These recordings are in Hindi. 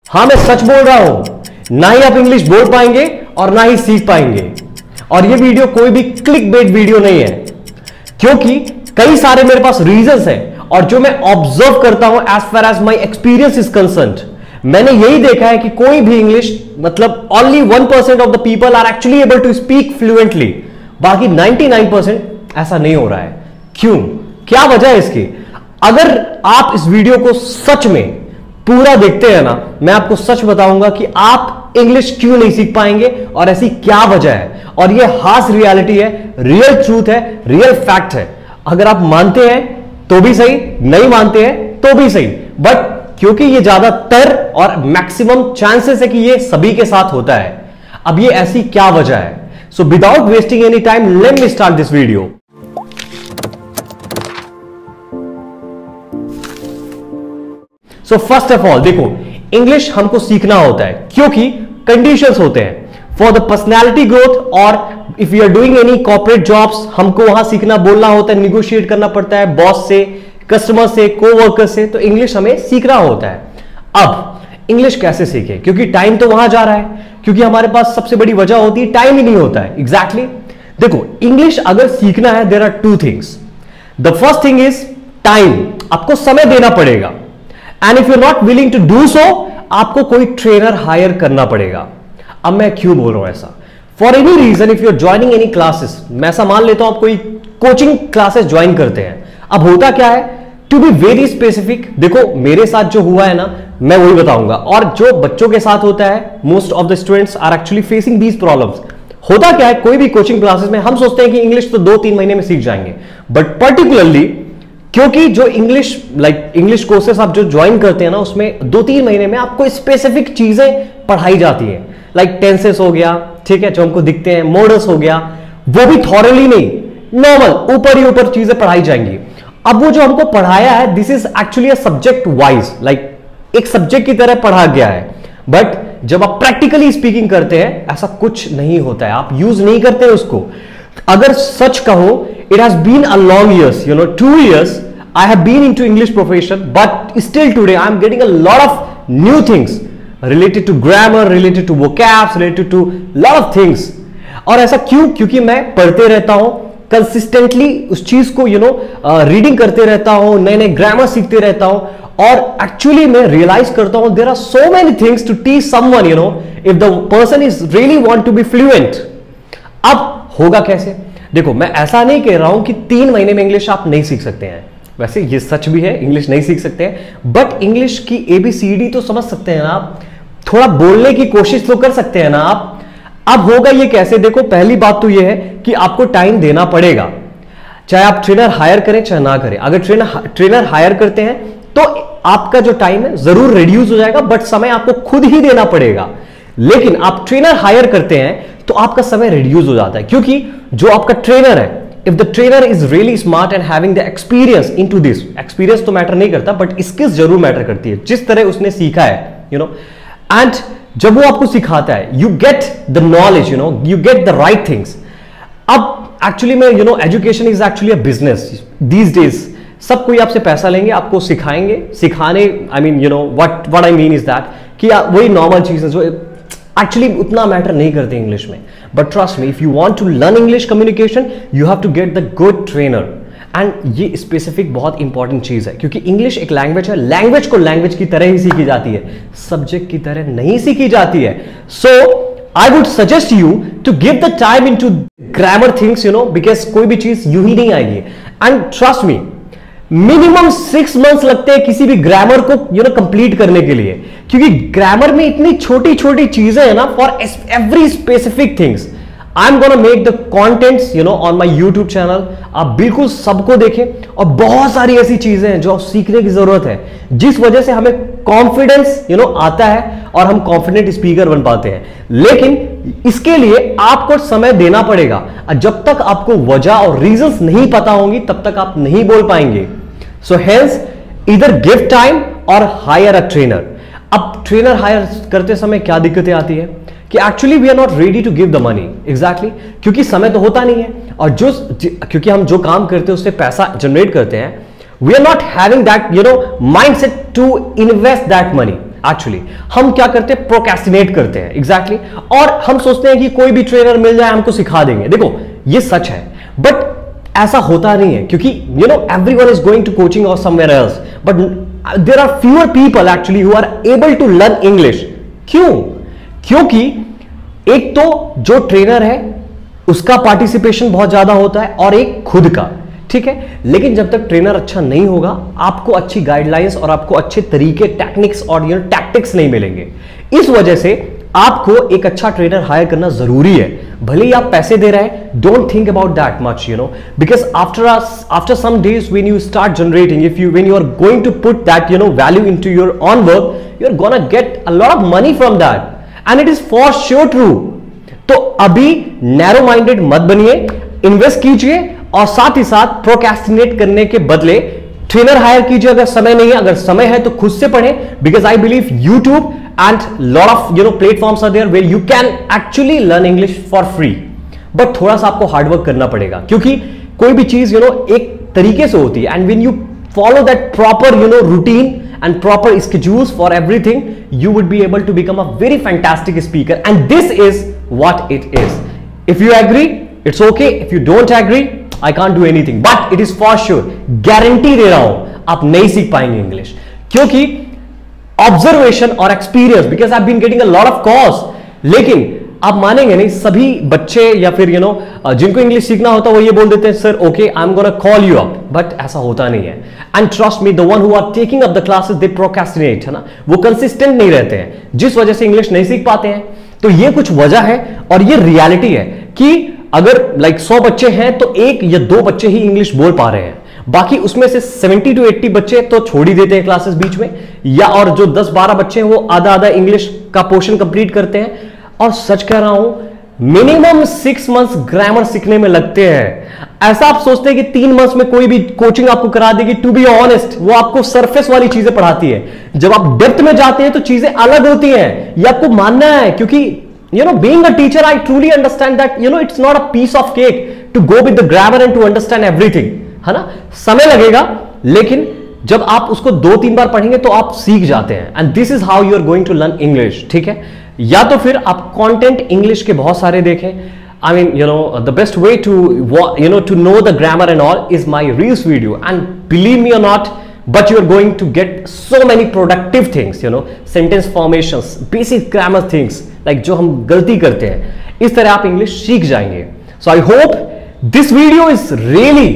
हाँ, मैं सच बोल रहा हूं, ना ही आप इंग्लिश बोल पाएंगे और ना ही सीख पाएंगे। और ये वीडियो कोई भी क्लिक बेट वीडियो नहीं है, क्योंकि कई सारे मेरे पास रीजंस हैं और जो मैं ऑब्जर्व करता हूं as far as my experience is concerned, मैंने यही देखा है कि कोई भी इंग्लिश मतलब only 1% of the people are actually able to speak fluently, बाकी 99% ऐसा नहीं हो रहा है। क्यों? क्या वजह है इसकी? अगर आप इस वीडियो को सच में पूरा देखते हैं ना, मैं आपको सच बताऊंगा कि आप इंग्लिश क्यों नहीं सीख पाएंगे और ऐसी क्या वजह है। और ये हार्श रियलिटी है, रियल ट्रूथ है, रियल फैक्ट है। अगर आप मानते हैं तो भी सही, नहीं मानते हैं तो भी सही, बट क्योंकि ये ज्यादातर और मैक्सिमम चांसेस है कि ये सभी के साथ होता है। अब ये ऐसी क्या वजह है? So without wasting any time, let me start this video. So first of all देखो, इंग्लिश हमको सीखना होता है क्योंकि कंडीशंस होते हैं फॉर द पर्सनैलिटी ग्रोथ, और if you are doing any corporate jobs, हमको वहां सीखना बोलना होता है, निगोशिएट करना पड़ता है बॉस से, कस्टमर से, कोवर्कर से, तो इंग्लिश हमें सीखना होता है। अब इंग्लिश कैसे सीखे? क्योंकि टाइम तो वहां जा रहा है, क्योंकि हमारे पास सबसे बड़ी वजह होती है टाइम ही नहीं होता है। एग्जैक्टली देखो, इंग्लिश अगर सीखना है, there are two things. The first thing is time, आपको समय देना पड़ेगा, and if you are not willing to do so, आपको कोई ट्रेनर हायर करना पड़ेगा। अब मैं क्यों बोल रहा हूं ऐसा? For any reason, if you are joining any classes, मैं ऐसा मान लेता हूं आप कोई कोचिंग क्लासेस ज्वाइन करते हैं। अब होता क्या है, टू बी वेरी स्पेसिफिक, देखो मेरे साथ जो हुआ है ना, मैं वही बताऊंगा, और जो बच्चों के साथ होता है, most of the students are actually facing these problems. होता क्या है, कोई भी कोचिंग क्लासेस में हम सोचते हैं कि इंग्लिश तो 2-3 महीने में सीख जाएंगे, बट पर्टिकुलरली क्योंकि जो इंग्लिश कोर्सेस आप जो ज्वाइन करते हैं ना, उसमें 2-3 महीने में आपको स्पेसिफिक चीजें पढ़ाई जाती हैं, लाइक टेंसेस हो गया, ठीक है, जो हमको दिखते हैं, मॉडल्स हो गया, वो भी थॉरली नहीं, नॉर्मल ऊपर ही ऊपर चीजें पढ़ाई जाएंगी। अब वो जो हमको पढ़ाया है, this is actually a subject wise, like एक सब्जेक्ट की तरह पढ़ा गया है, बट जब आप प्रैक्टिकली स्पीकिंग करते हैं, ऐसा कुछ नहीं होता है, आप यूज नहीं करते उसको। अगर सच कहो, it has been a long years, 2 years I have been into English profession, but still today I am getting a lot of new things related to grammar, related to vocabs, related to lot of things. और ऐसा क्यों? क्योंकि मैं पढ़ते रहता हूं कंसिस्टेंटली उस चीज को, रीडिंग करते रहता हूं, नए नए ग्रामर सीखते रहता हूं, और एक्चुअली मैं रियलाइज करता हूं there are so many things to teach someone, if the person is really want to be fluent. अब होगा कैसे? देखो, मैं ऐसा नहीं कह रहा हूं कि 3 महीने में इंग्लिश आप नहीं सीख सकते हैं, वैसे ये सच भी है, इंग्लिश नहीं सीख सकते हैं, बट इंग्लिश की ABCD तो समझ सकते हैं ना आप, थोड़ा बोलने की कोशिश तो कर सकते हैं ना आप। अब होगा ये कैसे? देखो, पहली बात तो ये है कि आपको टाइम देना पड़ेगा, चाहे आप ट्रेनर हायर करें चाहे ना करें। अगर ट्रेनर हायर करते हैं तो आपका जो टाइम है जरूर रिड्यूस हो जाएगा, बट समय आपको खुद ही देना पड़ेगा। लेकिन आप ट्रेनर हायर करते हैं तो आपका समय रिड्यूस हो जाता है, क्योंकि जो आपका ट्रेनर है, if the trainer is really smart and having the experience into this, experience तो मैटर नहीं करता, बट स्किल्स जरूर मैटर करती है, जिस तरह उसने सीखा है, एंड जब वो आपको सिखाता है, you get the knowledge, you get the right things. अब एक्चुअली में education is actually a business these days. सब कोई आपसे पैसा लेंगे, आपको सिखाने, I mean what I mean is that कि वही नॉर्मल चीज है जो एक्चुअली उतना मैटर नहीं करते इंग्लिश में। But trust me, if you want to learn English communication, you have to get the good trainer, and ये स्पेसिफिक बहुत इंपॉर्टेंट चीज है, क्योंकि इंग्लिश एक लैंग्वेज है, लैंग्वेज को लैंग्वेज की तरह ही सीखी जाती है, सब्जेक्ट की तरह नहीं सीखी जाती है। So I would suggest you to give the time into grammar things, because कोई भी चीज यूं ही नहीं आएगी। And trust me, minimum 6 months लगते हैं किसी भी ग्रामर को कंप्लीट करने के लिए, क्योंकि ग्रामर में इतनी छोटी छोटी चीजें हैं ना, for every specific things. I am gonna make the contents on my YouTube channel, आप बिल्कुल सबको देखें, और बहुत सारी ऐसी चीजें हैं जो सीखने की जरूरत है, जिस वजह से हमें कॉन्फिडेंस आता है और हम कॉन्फिडेंट स्पीकर बन पाते हैं। लेकिन इसके लिए आपको समय देना पड़ेगा, जब तक आपको वजह और रीजंस नहीं पता होंगी तब तक आप नहीं बोल पाएंगे। सो हेंस इधर गिव टाइम और हायर अ ट्रेनर। अब ट्रेनर हायर करते समय क्या दिक्कतें आती है कि actually we are not ready to give the money, exactly, क्योंकि समय तो होता नहीं है, और क्योंकि हम जो काम करते हैं उससे पैसा जनरेट करते हैं, we are not having that mindset to invest that money. Actually हम क्या करते हैं, प्रोक्रेस्टिनेट करते हैं एग्जैक्टली और हम सोचते हैं कि कोई भी ट्रेनर मिल जाए हमको सिखा देंगे। देखो ये सच है बट ऐसा होता नहीं है, क्योंकि you know everyone is going to coaching और somewhere else, but there are fewer people actually who are able to learn English. क्यों? क्योंकि एक तो जो ट्रेनर है उसका पार्टिसिपेशन बहुत ज्यादा होता है और एक खुद का, ठीक है। लेकिन जब तक ट्रेनर अच्छा नहीं होगा आपको अच्छी गाइडलाइंस और आपको अच्छे तरीके, टेक्निक्स और टैक्टिक्स नहीं मिलेंगे। इस वजह से आपको एक अच्छा ट्रेनर हायर करना जरूरी है। भले ही आप पैसे दे रहे हैं, don't think about that much, you know, because after some days when you start generating, when you are going to put that value into your own work, you are gonna get a lot of money from that and it is for sure true. तो अभी नैरो माइंडेड मत बनिए, इन्वेस्ट कीजिए और साथ ही साथ प्रोक्रेस्टिनेट करने के बदले ट्रेनर हायर कीजिए। अगर समय नहीं है, अगर समय है तो खुद से पढ़ें, because I believe YouTube and lot of platforms are there where you can actually learn English for free, but थोड़ा सा आपको हार्ड वर्क करना पड़ेगा, क्योंकि कोई भी चीज एक तरीके से होती है and when you follow that proper routine and proper schedules for everything, you would be able to become a very fantastic speaker, and this is what it is. If you agree, it's okay. If you don't agree, I can't do anything, but it is for sure, guarantee दे रहा हूं आप नहीं सीख पाएंगे इंग्लिश, क्योंकि ऑब्जर्वेशन और experience, because I been getting a lot of calls. लेकिन आप मानेंगे नहीं, सभी बच्चे या फिर जिनको इंग्लिश सीखना होता है वो ये बोल देते हैं, sir okay I am gonna call you up, but ऐसा होता नहीं है। And trust me, the one who are taking up the classes they procrastinate, है ना, वो कंसिस्टेंट नहीं रहते हैं, जिस वजह से इंग्लिश नहीं सीख पाते हैं। तो ये कुछ वजह है और ये रियलिटी है कि अगर 100 बच्चे हैं तो 1 या 2 बच्चे ही इंग्लिश बोल पा रहे हैं, बाकी उसमें से 70 to 80 बच्चे तो छोड़ ही देते हैं क्लासेस बीच में, या और जो 10-12 बच्चे हैं वो आधा आधा इंग्लिश का पोर्शन कंप्लीट करते हैं। और सच कह रहा हूं, मिनिमम 6 मंथ्स ग्रामर सीखने में लगते हैं। ऐसा आप सोचते हैं कि 3 मंथ्स में कोई भी कोचिंग आपको करा देगी, टू बी ऑनेस्ट वो आपको सरफेस वाली चीजें पढ़ाती है। जब आप डेप्थ में जाते हैं तो चीजें अलग होती हैं, ये आपको मानना है, क्योंकि being a teacher, I truly understand that it's not a piece of cake to go with the grammar and to understand everything, है ना। समय लगेगा, लेकिन जब आप उसको 2-3 बार पढ़ेंगे तो आप सीख जाते हैं, and this is how you are going to learn English, ठीक है। या तो फिर आप कंटेंट इंग्लिश के बहुत सारे देखें। I mean, the best way to know the grammar and all is my Reels video, and believe me or not, but you are going to get so many productive things, sentence formations, basic grammar things, like जो हम गलती करते हैं, इस तरह आप इंग्लिश सीख जाएंगे। So I hope this video is really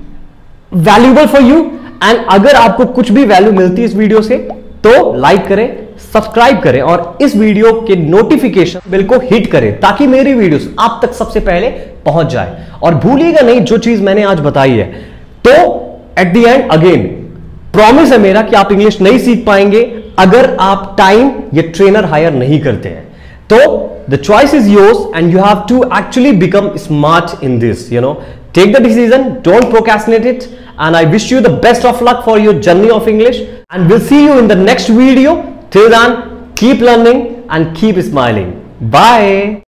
valuable for you, and अगर आपको कुछ भी वैल्यू मिलती है इस वीडियो से तो लाइक करें, सब्सक्राइब करें और इस वीडियो के नोटिफिकेशन बेल को हिट करें, ताकि मेरी वीडियोस आप तक सबसे पहले पहुंच जाए। और भूलिएगा नहीं जो चीज मैंने आज बताई है। तो at the end again promise है मेरा कि आप इंग्लिश नहीं सीख पाएंगे अगर आप टाइम या ट्रेनर हायर नहीं करते हैं। तो the choice is yours and you have to actually become smart in this, take the decision, don't procrastinate it, and I wish you the best of luck for your journey of English, and we'll see you in the next video. Till then, keep learning and keep smiling. Bye.